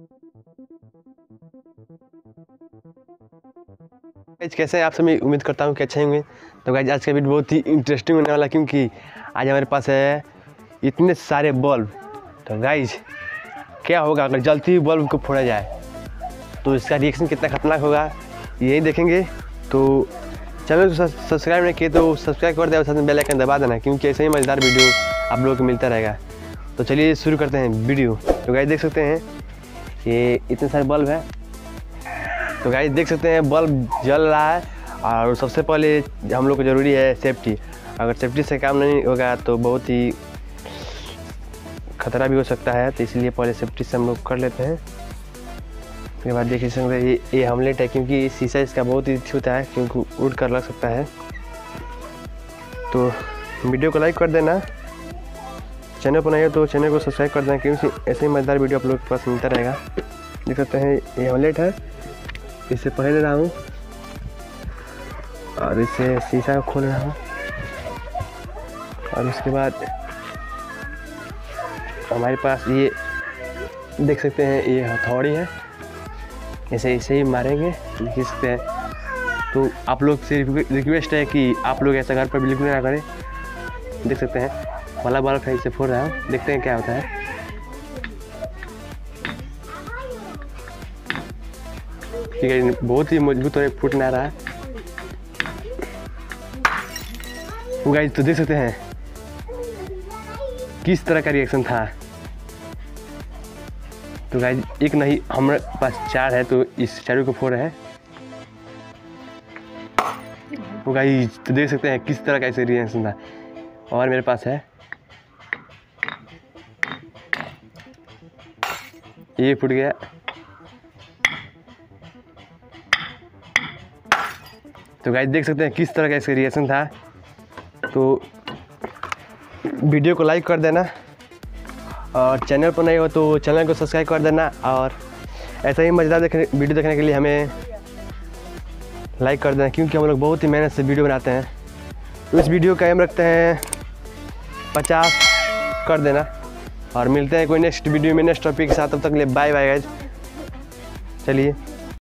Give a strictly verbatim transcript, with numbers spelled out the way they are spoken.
कैसे आप सभी, उम्मीद करता हूँ कि अच्छे होंगे। तो गाइस आज का वीडियो बहुत ही इंटरेस्टिंग होने वाला, क्योंकि आज हमारे पास है इतने सारे बल्ब। तो गाइस क्या होगा अगर जल्दी ही बल्ब को फोड़ा जाए, तो इसका रिएक्शन कितना खतरनाक होगा यही देखेंगे। तो चैनल को सब्सक्राइब नहीं किए तो सब्सक्राइब कर दे और साथ में बेल आइकन दबा देना, क्योंकि ऐसे ही मज़ेदार वीडियो आप लोगों को मिलता रहेगा। तो चलिए शुरू करते हैं वीडियो। तो गाइस देख सकते हैं ये इतने सारे बल्ब है। तो गाइस देख सकते हैं बल्ब जल रहा है, और सबसे पहले हम लोग को ज़रूरी है सेफ्टी। अगर सेफ्टी से काम नहीं होगा तो बहुत ही खतरा भी हो सकता है, तो इसलिए पहले सेफ्टी से हम लोग कर लेते हैं। उसके बाद देख सकते हैं ये ये हमलेट है, क्योंकि शीशा इसका बहुत ही अच्छी होता है, क्योंकि उड़ कर लग सकता है। तो वीडियो को लाइक कर देना, चैनल पर नहीं हो तो चैनल को सब्सक्राइब कर देना, क्योंकि ऐसे ही मज़ेदार वीडियो आप लोग के पास मिलता रहेगा। देख सकते हैं ये हमलेट है, इसे पहन रहा हूँ और इसे शीशा खोल रहा हूँ। और उसके बाद हमारे पास ये देख सकते हैं ये हथौड़ी है, ऐसे इसे ही मारेंगे, देख सकते हैं। तो आप लोग से रिक्वेस्ट है कि आप लोग ऐसा घर पर बिल्कुल ना करें। देख सकते हैं वाला बल्ब है, इसे फोड़ रहा हूँ, देखते हैं क्या होता है। ठीक है, बहुत ही मजबूत और फूट ना रहा है। वो गाइस तो देख सकते हैं किस तरह का रिएक्शन था। तो गाइस एक नहीं हमारे पास चार है, तो इस चारों को फोड़ है। वो गाइस तो देख सकते हैं किस तरह का ऐसे रिएक्शन था। और मेरे पास है ये फूट गया। तो गाइस देख सकते हैं किस तरह का इसका रिएक्शन था। तो वीडियो को लाइक कर देना, और चैनल पर नहीं हो तो चैनल को सब्सक्राइब कर देना, और ऐसा ही मज़ेदार देखने वीडियो देखने के लिए हमें लाइक कर देना, क्योंकि हम लोग बहुत ही मेहनत से वीडियो बनाते हैं। तो इस वीडियो का एम रखते हैं पचास कर देना, और मिलते हैं कोई नेक्स्ट वीडियो में नेक्स्ट टॉपिक के साथ। तब तक के लिए बाय बाय गाइस। चलिए।